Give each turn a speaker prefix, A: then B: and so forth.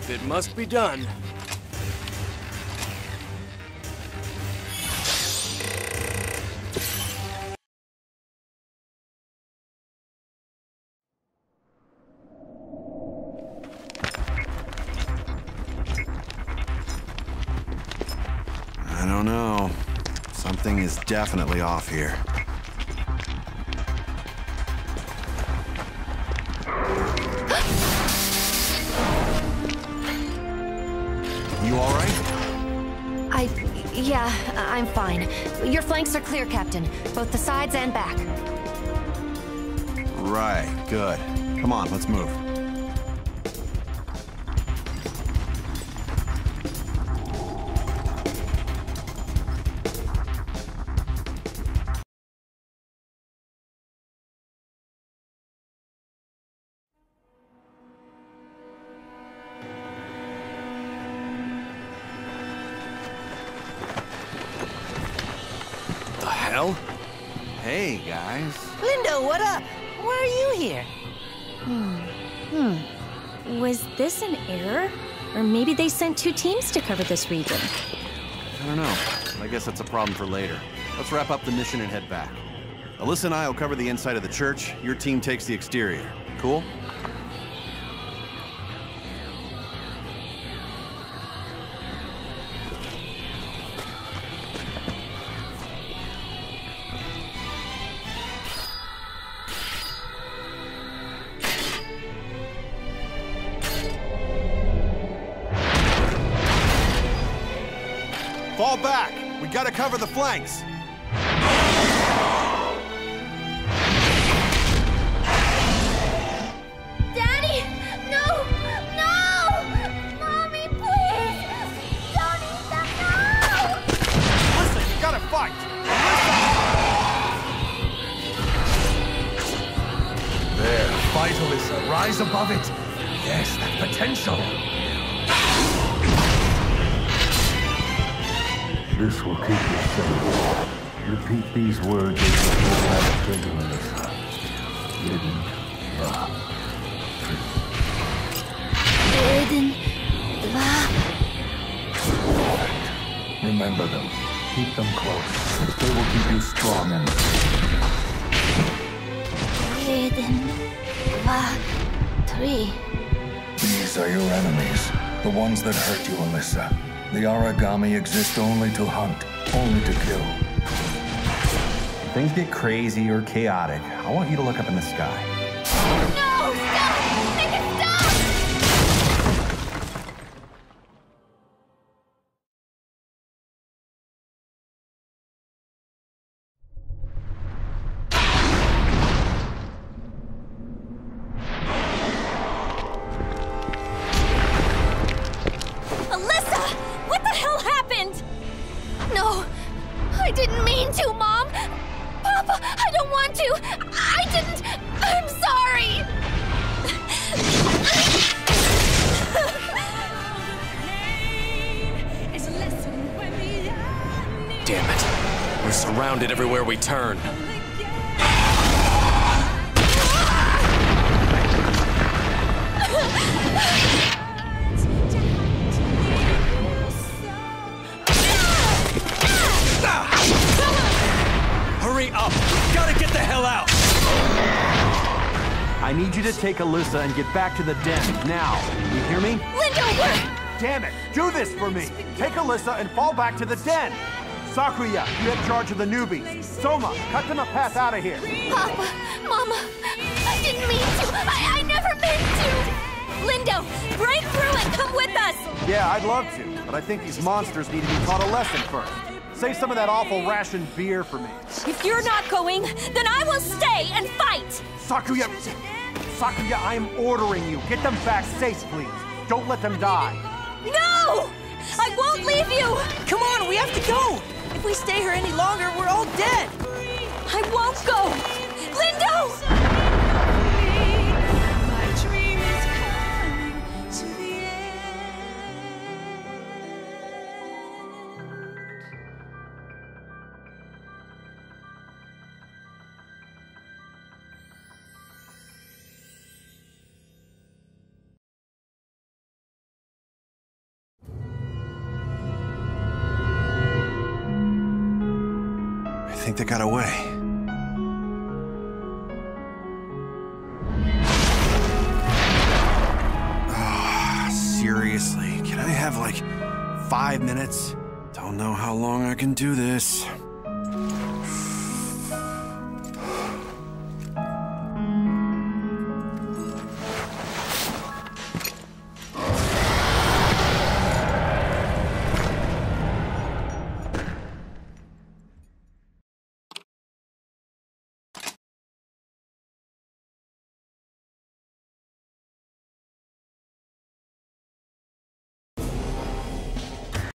A: If it must be done.
B: I don't know. Something is definitely off here. You all right?
C: Yeah, I'm fine. Your flanks are clear, Captain. Both the sides and back.
B: Right, good. Come on, let's move.
A: The hell?
B: Hey, guys.
D: Lindo, what up? Why are you here?
C: Was this an error? Or maybe they sent 2 teams to cover this region.
B: I don't know. I guess that's a problem for later. Let's wrap up the mission and head back. Alisa and I will cover the inside of the church. Your team takes the exterior. Cool? Fall back! We gotta cover the flanks!
C: Daddy! No! No! Mommy, please! Don't eat them now!
B: Listen, you gotta fight!
E: There, fight, Alisa. Rise above it. Yes, that potential.
F: This will keep you safe. Repeat these words as you pull that trigger, Alisa. Hidden. Remember them. Keep them close. They will keep you strong and... These are your enemies. The ones that hurt you, Alisa. The origami exist only to hunt, only to kill.
B: If things get crazy or chaotic, I want you to look up in the sky.
C: No! Stop! Make it stop! Alisa! What the hell happened? No, I didn't mean to, Mom. Papa, I don't want to. I didn't. I'm sorry.
A: Damn it. We're surrounded everywhere we turn. Hurry up! Gotta get the hell out!
B: I need you to take Alisa and get back to the den, now. You hear me?
C: Lindo, we're...
B: Damn it! Do this for me! Take Alisa and fall back to the den! Sakuya, you have charge of the newbies. Soma, cut them a path out of here.
C: Papa, Mama, I didn't mean to. I never meant to. Lindo, break through and come with us.
B: Yeah, I'd love to, but I think these monsters need to be taught a lesson first. Save some of that awful ration beer for me.
C: If you're not going, then I will stay and fight.
B: Sakuya, I am ordering you. Get them back safe, please. Don't let them die.
C: No! I won't leave you!
D: Come on, we have to go! If we stay here any longer, we're all dead!
C: I won't go! Lindo!
B: think they got away. Seriously, can I have like 5 minutes? Don't know how long I can do this.